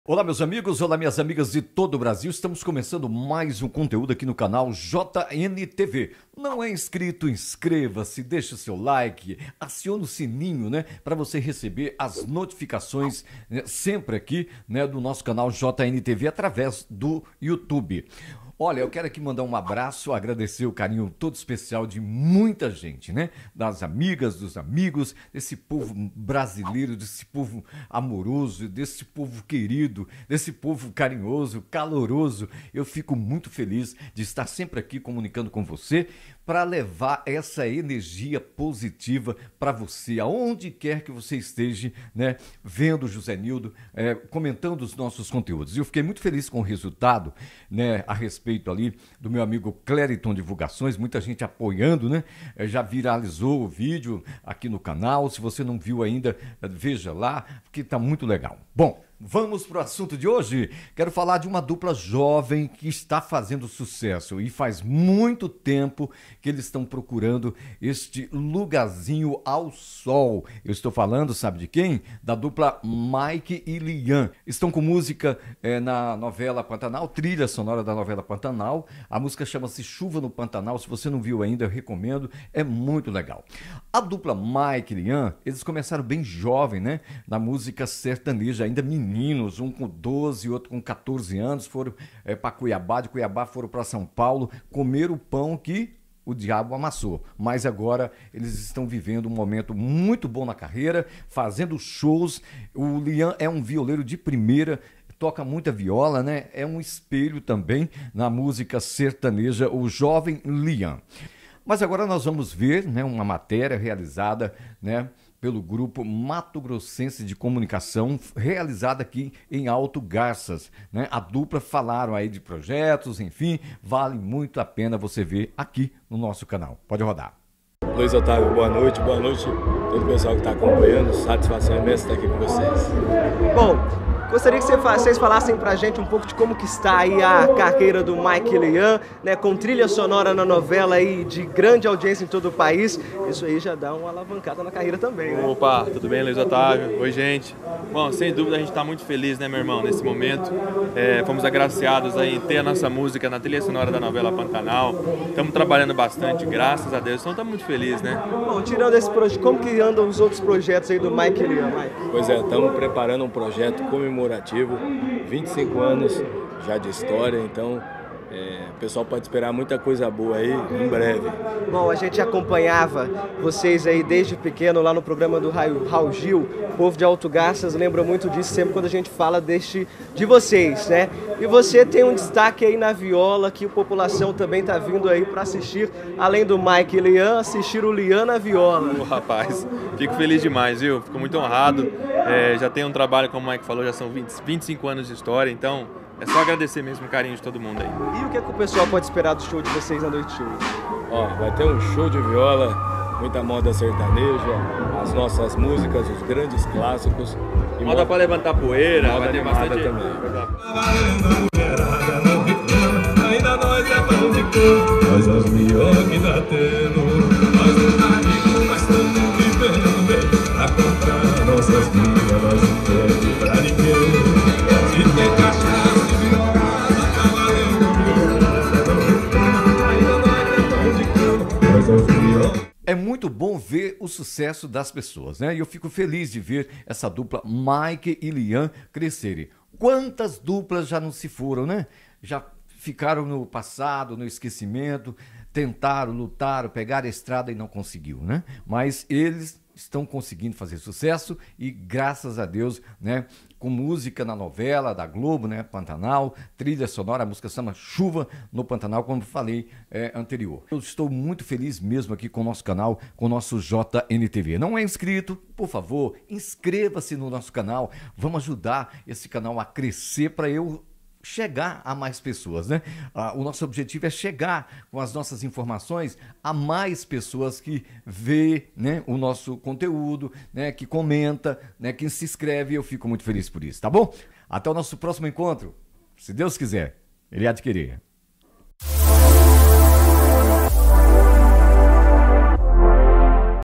Olá meus amigos, olá minhas amigas de todo o Brasil, estamos começando mais um conteúdo aqui no canal JNTV. Não é inscrito, inscreva-se, deixe o seu like, acione o sininho, para você receber as notificações sempre aqui, do nosso canal JNTV através do YouTube. Olha, eu quero aqui mandar um abraço, agradecer o carinho todo especial de muita gente, Das amigas, dos amigos, desse povo brasileiro, desse povo amoroso, desse povo querido, desse povo carinhoso, caloroso. Eu fico muito feliz de estar sempre aqui comunicando com você para levar essa energia positiva para você, aonde quer que você esteja, vendo o José Nildo, comentando os nossos conteúdos. Eu fiquei muito feliz com o resultado, a respeito ali do meu amigo Clériton Divulgações, muita gente apoiando, já viralizou o vídeo aqui no canal. Se você não viu ainda, veja lá, porque tá muito legal. Bom, vamos para o assunto de hoje. Quero falar de uma dupla jovem que está fazendo sucesso e faz muito tempo que eles estão procurando este lugarzinho ao sol. Eu estou falando, sabe de quem? Da dupla Mike e Lian. Estão com música na novela Pantanal, trilha sonora da novela Pantanal. A música chama-se Chuva no Pantanal. Se você não viu ainda, eu recomendo. É muito legal. A dupla Mike e Lian, eles começaram bem jovem, na música sertaneja, ainda meninos, um com 12 e outro com 14 anos, foram para Cuiabá, de Cuiabá foram para São Paulo, comer o pão que o diabo amassou. Mas agora eles estão vivendo um momento muito bom na carreira, fazendo shows. O Lian é um violeiro de primeira, toca muita viola, É um espelho também na música sertaneja, o jovem Lian. Mas agora nós vamos ver, uma matéria realizada, pelo grupo Mato Grossense de Comunicação, realizada aqui em Alto Garças, A dupla falaram aí de projetos, enfim, vale muito a pena você ver aqui no nosso canal. Pode rodar. Luiz Otávio, boa noite todo o pessoal que está acompanhando, satisfação imensa estar aqui com vocês. Bom, gostaria que vocês falassem pra gente um pouco de como que está aí a carreira do Mike e Lian, com trilha sonora na novela aí de grande audiência em todo o país. Isso aí já dá uma alavancada na carreira também, Opa, tudo bem, Luiz Otávio? Oi, gente. Bom, sem dúvida a gente está muito feliz, meu irmão, nesse momento. Fomos agraciados aí em ter a nossa música na trilha sonora da novela Pantanal. Estamos trabalhando bastante, graças a Deus. Então estamos muito felizes, Bom, tirando esse projeto, como que andam os outros projetos aí do Mike e Lian, Mike? Pois é, estamos preparando um projeto comemorativo, 25 anos já de história, então o pessoal pode esperar muita coisa boa aí em breve. Bom, a gente acompanhava vocês aí desde pequeno lá no programa do Raul Gil. O povo de Alto Garças lembra muito disso sempre quando a gente fala de vocês, E você tem um destaque aí na viola que a população também tá vindo aí para assistir, além do Mike e Lian, assistir o Lian na viola. Rapaz, fico feliz demais, viu? Fico muito honrado. Já tem um trabalho, como o Mike falou, já são 25 anos de história, então é só agradecer mesmo o carinho de todo mundo aí. E o que o pessoal pode esperar do show de vocês na noite de hoje? Vai ter um show de viola, muita moda sertaneja, as nossas músicas, os grandes clássicos. E moda para levantar poeira, vai ter bastante também. Ainda nós é pão de cor, nós é os melhores que dá tendo. Nós não tá rico, mas estamos vivendo bem. Pra comprar nossas vidas, nós não queremos pra ninguém. Se tem cachaça de viola, ainda nós é pão de cor, nós é os melhores. É muito bom ver o sucesso das pessoas, E eu fico feliz de ver essa dupla Mike e Lian crescerem. Quantas duplas já não se foram, Já ficaram no passado, no esquecimento, tentaram, lutaram, pegaram a estrada e não conseguiu, Mas eles estão conseguindo fazer sucesso e graças a Deus, com música na novela da Globo, Pantanal, trilha sonora, a música chama Chuva no Pantanal, como falei anterior. Eu estou muito feliz mesmo aqui com o nosso canal, com o nosso JNTV. Não é inscrito? Por favor, inscreva-se no nosso canal. Vamos ajudar esse canal a crescer para eu chegar a mais pessoas, O nosso objetivo é chegar com as nossas informações a mais pessoas que vê, o nosso conteúdo, que comenta, que se inscreve. Eu fico muito feliz por isso, tá bom? Até o nosso próximo encontro, se Deus quiser, Ele há de querer.